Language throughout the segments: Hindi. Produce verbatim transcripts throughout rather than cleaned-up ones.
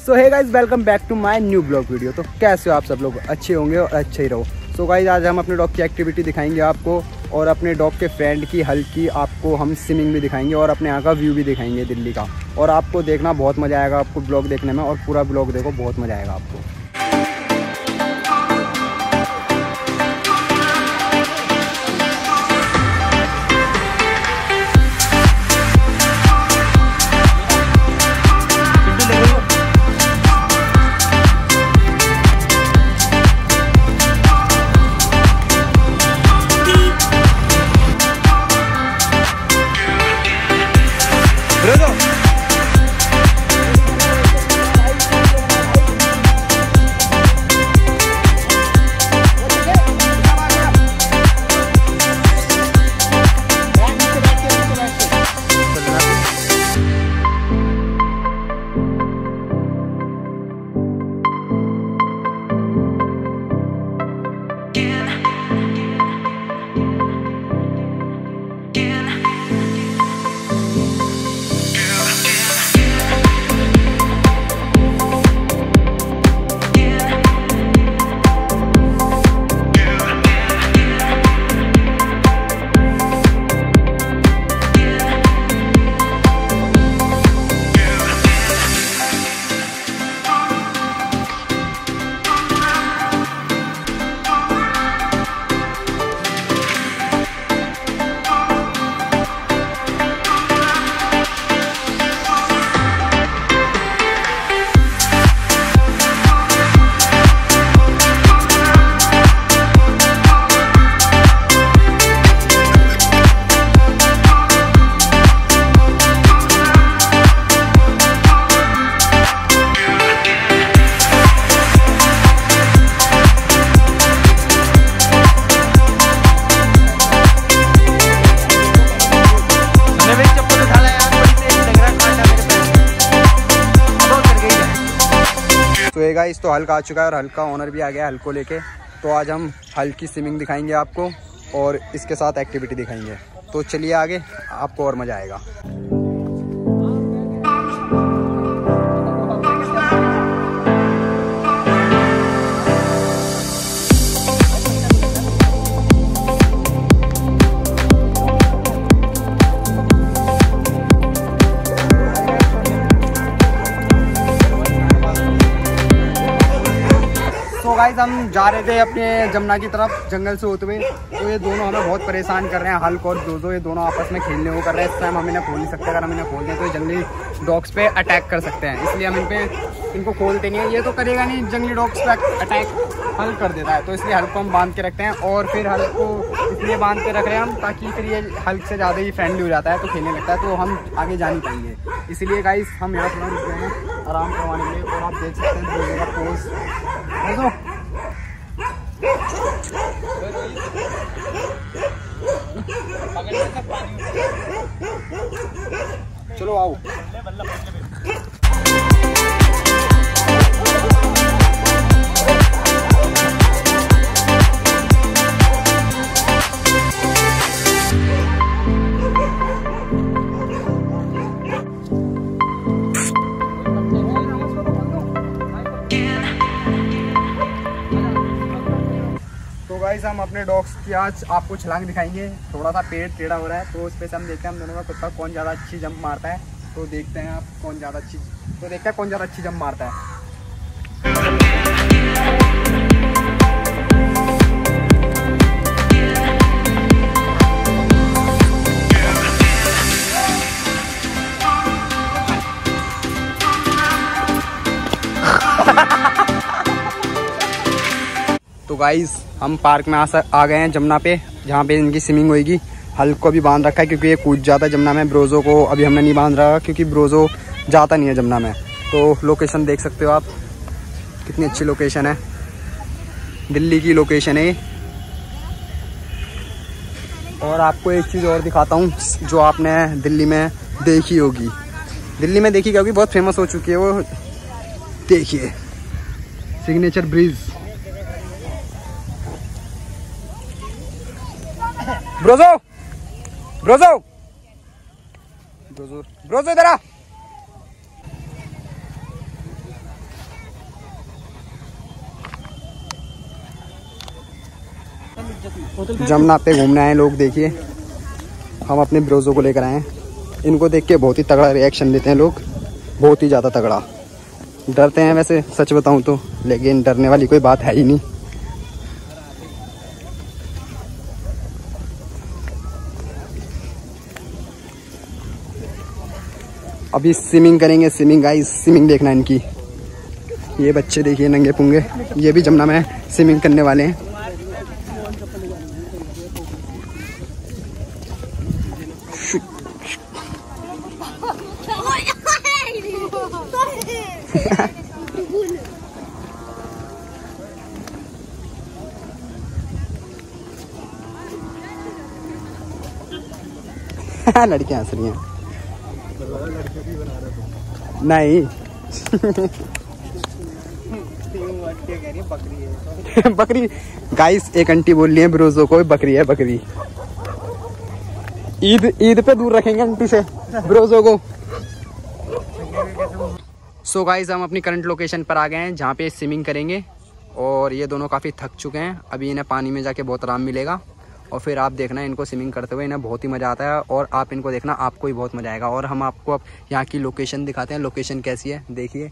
So hey guys, welcome back to my new blog video. तो कैसे हो आप सब लोग? अच्छे होंगे और अच्छे ही रहो। सो so गाइस, आज हम अपने डॉग की एक्टिविटी दिखाएंगे आपको और अपने डॉग के फ्रेंड की हल्की आपको हम स्विमिंग भी दिखाएंगे और अपने यहाँ का व्यू भी दिखाएंगे दिल्ली का। और आपको देखना बहुत मज़ा आएगा आपको ब्लॉग देखने में, और पूरा ब्लॉग देखो, बहुत मज़ा आएगा आपको। तो ये गाइस, तो हल्का आ चुका है और हल्का ओनर भी आ गया हल्को लेके। तो आज हम हल्की स्विमिंग दिखाएंगे आपको और इसके साथ एक्टिविटी दिखाएंगे। तो चलिए आगे, आपको और मज़ा आएगा। तो गाइस, हम जा रहे थे अपने जमुना की तरफ जंगल से होते हुए। तो ये दोनों हमें बहुत परेशान कर रहे हैं, हल्क और ब्रोजो। ये दोनों आपस में खेलने वो कर रहे हैं। इस टाइम हम इन्हें खोल नहीं सकते। अगर हम इन्हें खोल दें तो ये जंगली डॉग्स पे अटैक कर सकते हैं, इसलिए हम इन पे इनको खोलते नहीं है। ये तो करेगा नहीं, जंगली डॉग्स पे अटैक हल्क कर देता है। तो इसलिए हल्क को हम बांध के रखते हैं और फिर हल्क को इसलिए बांध के रख रहे हैं हम, ताकि फिर ये हल्क से ज़्यादा ही फ्रेंडली हो जाता है तो खेलने लगता है, तो हम आगे जा नहीं पाएंगे। इसलिए गाइस, हम यहाँ थोड़ा रुक गए हैं आराम करवाने के लिए। और आप देख सकते हैं ब्रोजो का पोज। चलो आओ। तो गाइस, हम अपने डॉग्स की आज आपको छलांग दिखाएंगे। थोड़ा सा पेट टेढ़ा हो रहा है, तो उस पे से हम देखते हैं हम दोनों का कुत्ता कौन ज़्यादा अच्छी जंप मारता है। तो देखते हैं आप कौन ज़्यादा अच्छी तो देखते हैं कौन ज़्यादा अच्छी जंप मारता है। तो गाइस, हम पार्क में आ आ गए हैं जमुना पे, जहाँ पे इनकी स्विमिंग होगी। हल्क को भी बांध रखा है क्योंकि ये कूद जाता है जमुना में। ब्रोजो को अभी हमने नहीं बांध रखा क्योंकि ब्रोजो जाता नहीं है जमुना में। तो लोकेशन देख सकते हो आप, कितनी अच्छी लोकेशन है, दिल्ली की लोकेशन है। और आपको एक चीज़ और दिखाता हूँ जो आपने दिल्ली में देखी होगी, दिल्ली में देखी होगी, बहुत फेमस हो चुकी है वो। देखिए, सिग्नेचर ब्रिज। ब्रोजो ब्रोजो ब्रोजो ब्रोजो इधर आ। जमुना पे घूमने आए लोग, देखिए हम अपने ब्रोजो को लेकर आए हैं। इनको देख के बहुत ही तगड़ा रिएक्शन देते हैं लोग, बहुत ही ज़्यादा तगड़ा। डरते हैं वैसे सच बताऊं तो, लेकिन डरने वाली कोई बात है ही नहीं। अभी स्विमिंग करेंगे, स्विमिंग गाइस, स्विमिंग देखना इनकी। ये बच्चे देखिए नंगे पुंगे, ये भी जमुना में स्विमिंग करने वाले हैं। लड़कियां हंस रही हैं। नहीं बकरी गाइस, एक आंटी बोल रही है ब्रोजो को बकरी है, बकरी। ईद ईद पे दूर रखेंगे आंटी से ब्रोजो को। सो गाइस, हम अपनी करंट लोकेशन पर आ गए हैं जहाँ पे स्विमिंग करेंगे। और ये दोनों काफ़ी थक चुके हैं, अभी इन्हें पानी में जाके बहुत आराम मिलेगा। और फिर आप देखना इनको स्विमिंग करते हुए, इन्हें बहुत ही मज़ा आता है। और आप इनको देखना, आपको ही बहुत मज़ा आएगा। और हम आपको अब यहाँ की लोकेशन दिखाते हैं, लोकेशन कैसी है देखिए।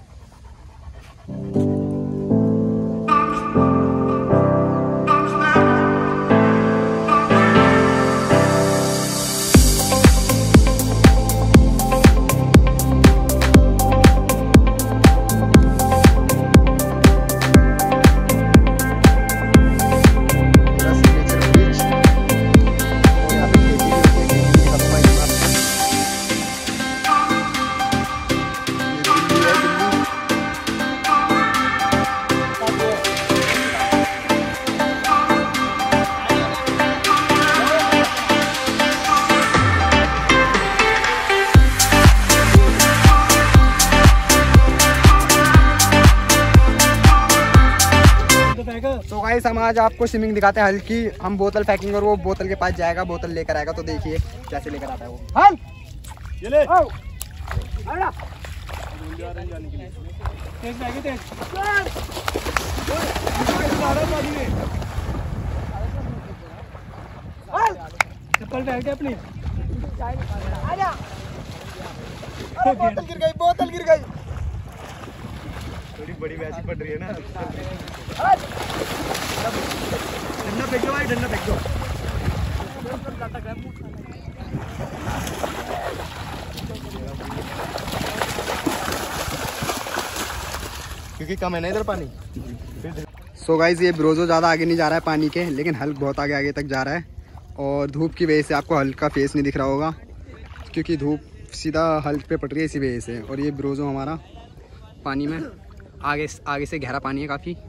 तो गाइस, हम आज आपको स्विमिंग दिखाते हैं हल्की। हम बोतल फेंकेंगे और वो बोतल के पास जाएगा, बोतल लेकर आएगा। तो देखिए कैसे लेकर आता है वो। हल ये ले आओ आना तेज बैगे तेज चप्पल फेंक दे अपनी। आजा, बोतल गिर गई, बोतल गिर गई। थोड़ी बड़ी वैसी पड़ रही है ना। ठंडा फेंक दो भाई, ठंडा फेंक दो। क्योंकि कम है ना इधर पानी। सो गाइस, ये ब्रोजो ज़्यादा आगे नहीं जा रहा है पानी के, लेकिन हल्क बहुत आगे आगे तक जा रहा है। और धूप की वजह से आपको हल्क का फेस नहीं दिख रहा होगा, क्योंकि धूप सीधा हल्क पे पड़ रही है इसी वजह से। और ये ब्रोजो हमारा पानी में आगे आगे से गहरा पानी है काफ़ी।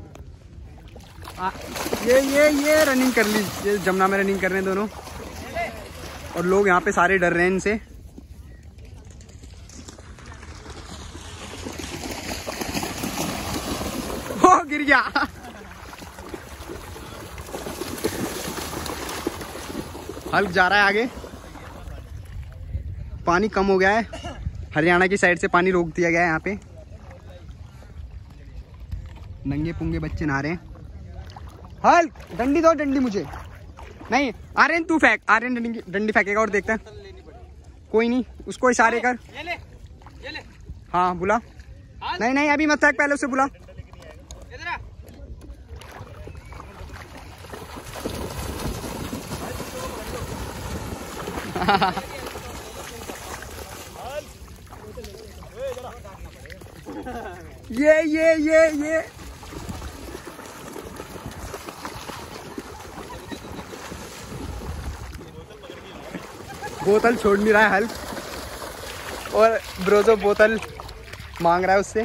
ये ये ये रनिंग कर ली, ये जमुना में रनिंग कर रहे हैं दोनों। और लोग यहाँ पे सारे डर रहे हैं इनसे। ओ गिर गया। हल्क जा रहा है आगे, पानी कम हो गया है। हरियाणा की साइड से पानी रोक दिया गया है यहाँ पे। नंगे पुंगे बच्चे नहा रहे हैं। हल्क डंडी दो, डंडी मुझे नहीं। आर्यन तू फेंक, आर्यन डंडी डंडी फेंकेगा और देखता है। कोई नहीं, उसको इशारे कर। ये ले, ये ले। हाँ बुला। नहीं नहीं अभी मत फेंक, पहले उसे बुला। ये ये ये ये बोतल छोड़ नहीं रहा है हल्क। और ब्रोजो बोतल मांग रहा है उससे।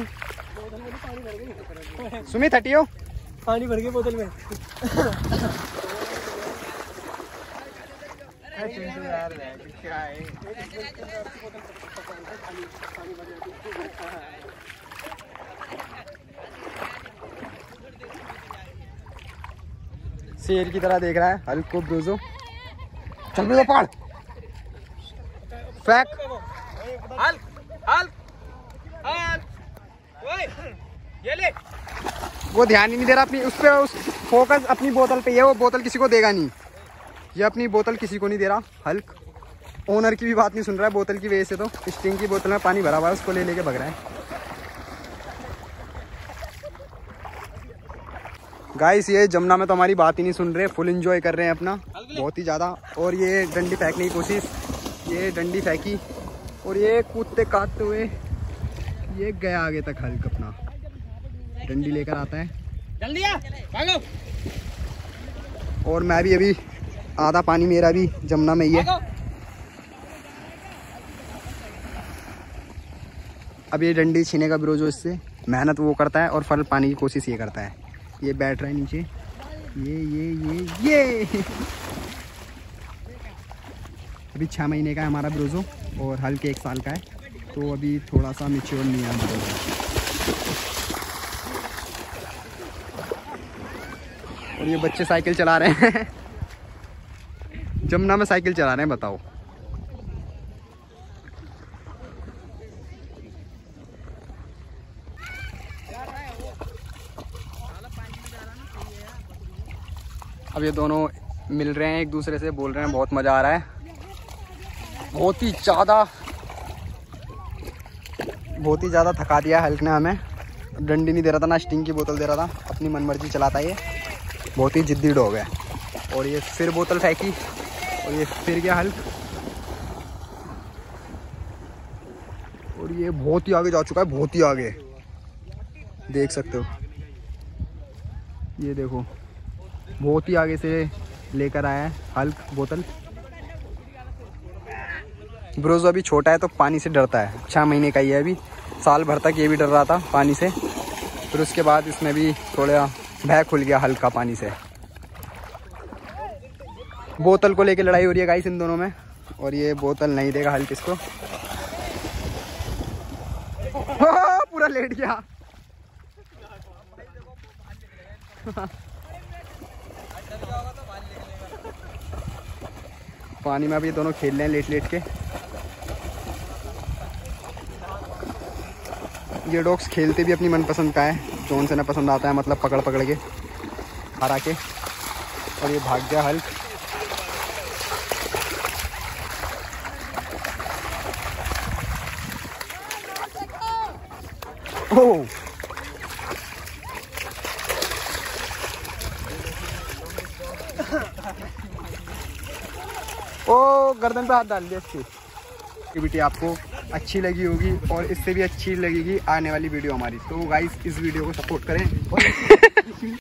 सुमित हटियो, पानी भर गई बोतल में। शेर की तरह देख रहा है हल्क को ब्रोजो। चल ब्रोजो पकड़, फेंक। हल्क हल्क हल्क, ओए ये ले। वो ध्यान ही नहीं दे रहा अपनी उस पे, उस फोकस अपनी बोतल पे है, वो बोतल किसी को देगा नहीं। ये अपनी बोतल किसी को नहीं दे रहा हल्क। ओनर की भी बात नहीं सुन रहा है बोतल की वजह से। तो स्टिंग की बोतल में पानी भरा हुआ है, उसको ले लेके भग रहा है। गाइस ये जमुना में तो हमारी बात ही नहीं सुन रहे, फुल एंजॉय कर रहे हैं अपना बहुत ही ज़्यादा। और ये डंडी फेंकने की कोशिश, ये डंडी फेंकी और ये कूदते काटते हुए ये गया आगे तक हल्क अपना डंडी लेकर आता है। जल्दी आ, भागो। और मैं भी अभी आधा पानी मेरा भी जमुना में ही है। अब ये डंडी छीने का ब्रोजो इससे मेहनत वो करता है और फल पाने की कोशिश ये करता है। ये बैठ रहा है नीचे, ये ये ये ये अभी छः महीने का है हमारा ब्रोजो और हल्के एक साल का है, तो अभी थोड़ा सा मैच्योर नहीं है हमारा। और ये बच्चे साइकिल चला रहे हैं जमुना में साइकिल चला रहे हैं, बताओ। अब ये दोनों मिल रहे हैं एक दूसरे से, बोल रहे हैं बहुत मज़ा आ रहा है, बहुत ही ज़्यादा बहुत ही ज़्यादा थका दिया हल्क ने हमें। डंडी नहीं दे रहा था ना स्टिंग की बोतल दे रहा था, अपनी मनमर्जी चलाता है ये, बहुत ही जिद्दी डॉग है। और ये फिर बोतल फेंकी और ये फिर गया हल्क और ये बहुत ही आगे जा चुका है, बहुत ही आगे देख सकते हो। ये देखो बहुत ही आगे से लेकर आया है हल्क बोतल। ब्रोजो अभी छोटा है तो पानी से डरता है, छः महीने का ही है अभी। साल भर तक ये भी डर रहा था पानी से, फिर उसके बाद इसमें भी थोड़ा भय खुल गया हल्का पानी से। बोतल को लेके लड़ाई हो रही है गाइस इन दोनों में, और ये बोतल नहीं देगा हल्क इसको। पूरा लेट गया पानी में अभी दोनों खेल रहे हैं लेट लेट के। ये डॉग्स खेलते भी अपनी मनपसंद का है, जोन से ना पसंद आता है, मतलब पकड़ पकड़ के हरा के। और ये भाग गया हल्क। ओह ओ गर्दन पे हाथ डाल दिया इसकी। एक्टिविटी आपको अच्छी लगी होगी और इससे भी अच्छी लगेगी आने वाली वीडियो हमारी, तो गाइस इस वीडियो को सपोर्ट करें।